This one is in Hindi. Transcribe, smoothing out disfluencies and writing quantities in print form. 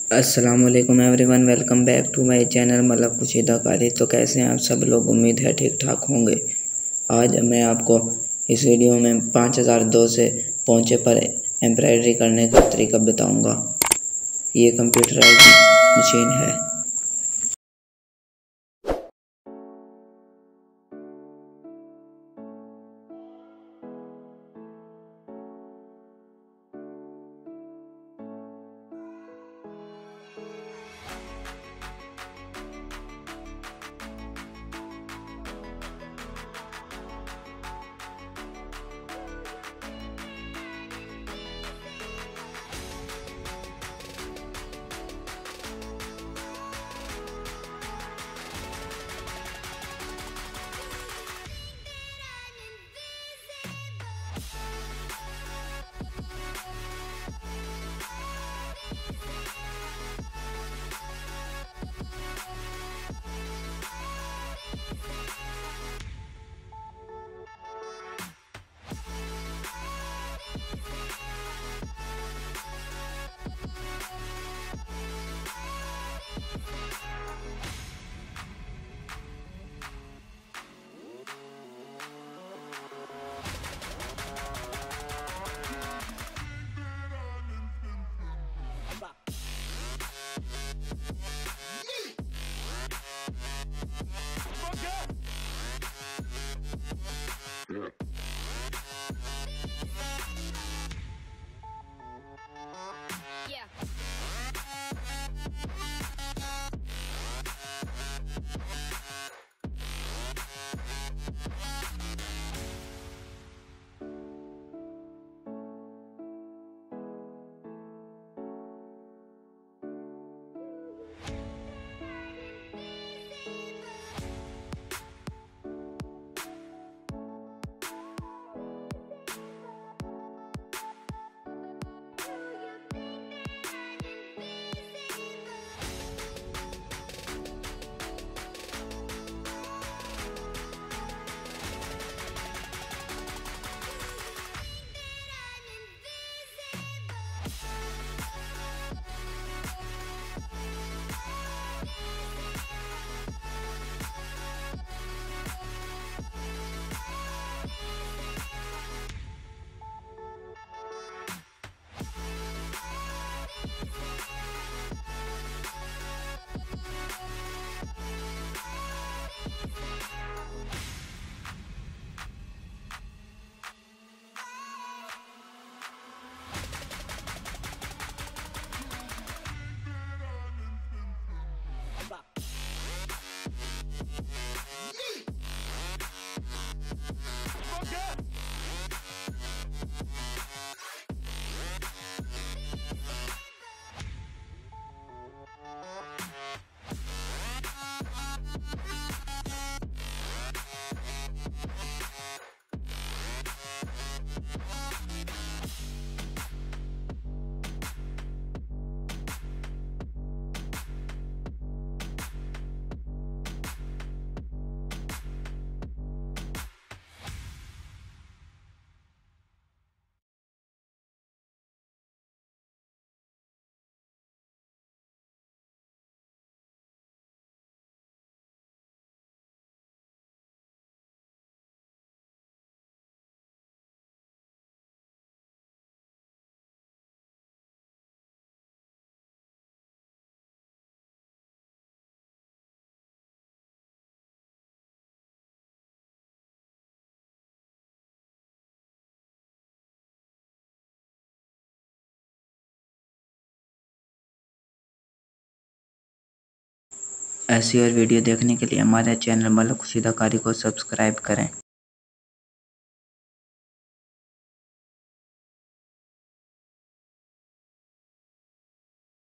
अस्सलामुअलैकुम everyone, welcome back to my channel मलक कुशीदा कारी। तो कैसे हैं आप सब लोग? उम्मीद है ठीक ठाक होंगे। आज मैं आपको इस वीडियो में 5002 से पोंचे पर एम्ब्रॉयडरी करने का तरीका बताऊंगा। ये कंप्यूटराइज्ड मशीन है। ऐसी और वीडियो देखने के लिए हमारे चैनल मलक कुशीदा कारी को सब्सक्राइब करें।